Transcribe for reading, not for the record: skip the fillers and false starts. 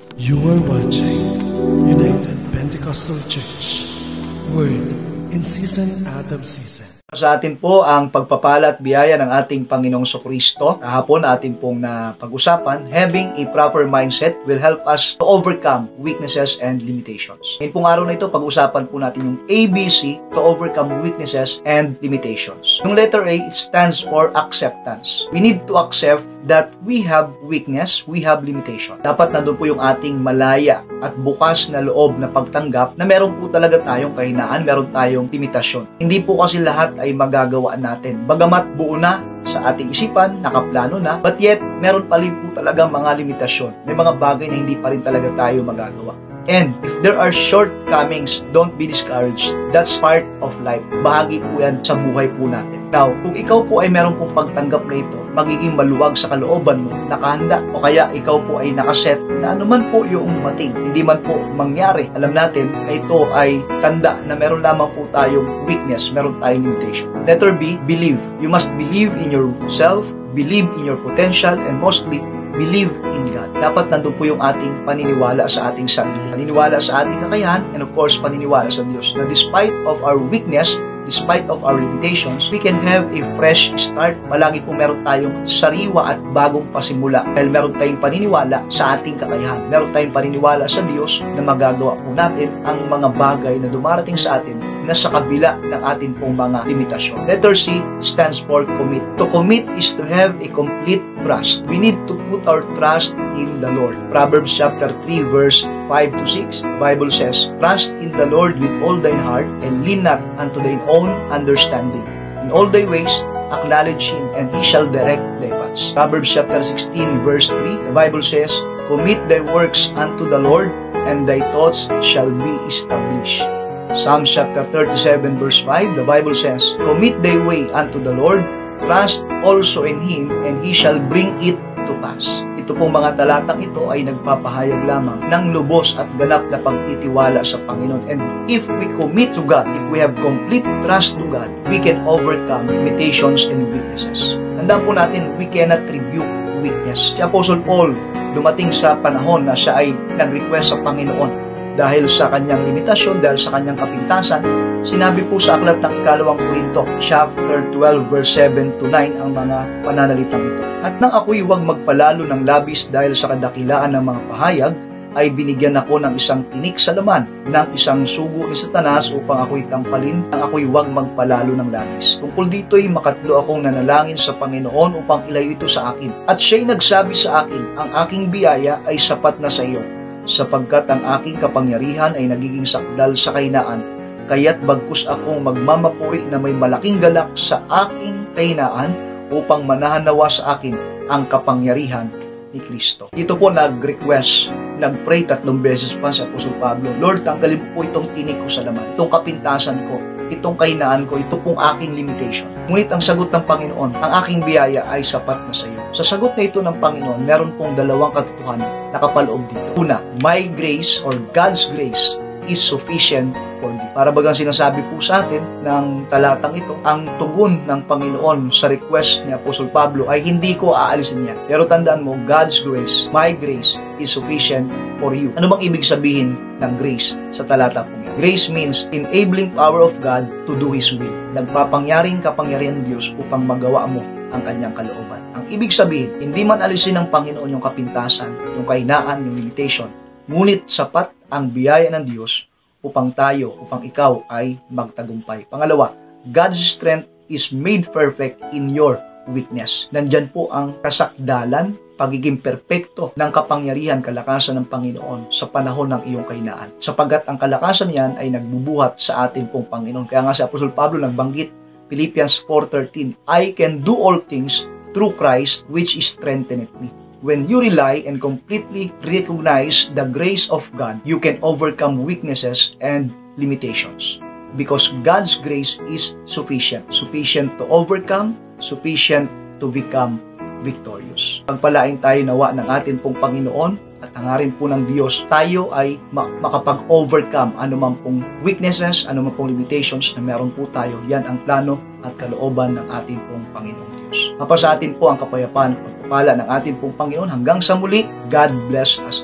You are watching United Pentecostal Church Word in Season out of Season. Sa atin po ang pagpapala at biyaya ng ating Panginoong Jesucristo. Kahapon atin pong napag-usapan, having a proper mindset will help us to overcome weaknesses and limitations. Ngayon pong araw na ito, pag-usapan po natin yung ABC to overcome weaknesses and limitations. Yung letter A, it stands for acceptance. We need to accept that we have weakness, we have limitation. Dapat nandun po yung ating malaya at bukas na loob na pagtanggap na meron po talaga tayong kahinaan, meron tayong limitasyon. Hindi po kasi lahat ay magagawa natin. Bagamat buo na sa ating isipan, nakaplano na, but yet, meron pa rin po talaga mga limitasyon. May mga bagay na hindi pa rin talaga tayo magagawa. And if there are shortcomings, don't be discouraged. That's part of life. Bahagi po yan sa buhay po natin. Now, kung ikaw po ay meron pong pagtanggap na ito, magiging maluwag sa kalooban mo, nakahanda, o kaya ikaw po ay nakaset na anuman po yung umating, hindi man po mangyari. Alam natin na ito ay tanda na meron lamang po tayong weakness, meron tayong limitation. Letter B, believe. You must believe in yourself, believe in your potential, and mostly, believe in God. Dapat nandun po yung ating paniniwala sa ating sarili. Paniniwala sa ating kakayahan, and of course, paniniwala sa Diyos. Na despite of our weakness, despite of our limitations, we can have a fresh start. Palagi po meron tayong sariwa at bagong pasimula. Dahil meron tayong paniniwala sa ating kakayahan. Meron tayong paniniwala sa Diyos na magagawa po natin ang mga bagay na dumarating sa atin na sa kabila ng ating pong mga limitasyon. Letter C stands for commit. To commit is to have a complete trust. We need to put our trust in the Lord. Proverbs chapter 3 verse 5 to 6, the Bible says, "Trust in the Lord with all thine heart, and lean not unto thine own understanding. In all thy ways acknowledge Him, and He shall direct thy paths." Proverbs chapter 16 verse 3, the Bible says, "Commit thy works unto the Lord, and thy thoughts shall be established." Psalm chapter 37 verse 5, the Bible says, "Commit thy way unto the Lord, trust also in Him, and He shall bring it to pass." Ito pong mga talatang ito ay nagpapahayag lamang ng lubos at ganap na pagtitiwala sa Panginoon. And if we commit to God, if we have complete trust to God, we can overcome limitations and weaknesses. Tandaan po natin, we cannot rebuke weakness. Si Apostle Paul, dumating sa panahon na siya ay nag-request sa Panginoon dahil sa kanyang limitasyon, dahil sa kanyang kapintasan. Sinabi po sa aklat ng ikalawang Korinto, chapter 12, verse 7 to 9, ang mga pananalitang ito. "At nang ako'y huwag magpalalo ng labis dahil sa kadakilaan ng mga pahayag, ay binigyan ako ng isang tinik sa laman, ng isang sugo ni Satanas upang ako'y tampalin, nang ako'y huwag magpalalo ng labis. Tungkol dito'y makatlo akong nanalangin sa Panginoon upang ilayo ito sa akin. At siya'y nagsabi sa akin, ang aking biyaya ay sapat na sa iyo, sapagkat ang aking kapangyarihan ay nagiging sakdal sa kahinaan. Kaya't bagkus akong magmamapuri na may malaking galak sa aking kahinaan upang manahan nawa sa akin ang kapangyarihan ni Kristo." Ito po nag-request, nag-pray 3 beses pa si Apostol Pablo, "Lord, tanggalin po itong tinik ko sa laman, itong kapintasan ko, itong kahinaan ko, ito pong aking limitation." Ngunit ang sagot ng Panginoon, "Ang aking biyaya ay sapat na sa iyo." Sa sagot na ito ng Panginoon, meron pong dalawang katotohanan na kapaloob dito. Una, my grace or God's grace is sufficient for thee. Para bagang sinasabi po sa atin ng talatang ito, ang tugon ng Panginoon sa request ni Apostol Pablo ay hindi ko aalisin yan. Pero tandaan mo, God's grace, my grace, is sufficient for you. Ano bang ibig sabihin ng grace sa talata po yan? Grace means enabling power of God to do His will. Nagpapangyaring kapangyarihan ng Diyos upang magawa mo ang kanyang kalooban. Ang ibig sabihin, hindi man alisin ng Panginoon yung kapintasan, yung kahinaan, yung limitation, ngunit sapat ang biyaya ng Diyos upang ikaw ay magtagumpay. Pangalawa, God's strength is made perfect in your weakness. Nandyan po ang kasakdalan, pagiging perpekto ng kapangyarihan, kalakasan ng Panginoon sa panahon ng iyong kahinaan. Sapagkat ang kalakasan niyan ay nagbubuhat sa atin pong Panginoon. Kaya nga si Apostol Pablo nagbanggit, Philippians 4:13, "I can do all things through Christ which strengtheneth me." When you rely and completely recognize the grace of God, you can overcome weaknesses and limitations. Because God's grace is sufficient. Sufficient to overcome, sufficient to become victorious. Pagpalain tayo nawa ng atin pong Panginoon at hangarin po ng Diyos, tayo ay makapag-overcome anuman pong weaknesses, anuman pong limitations na meron po tayo. Yan ang plano at kalooban ng ating pong Panginoon Diyos. Mapa sa atin po ang kapayapaan at pagpapala ng ating pong Panginoon. Hanggang sa muli, God bless us all.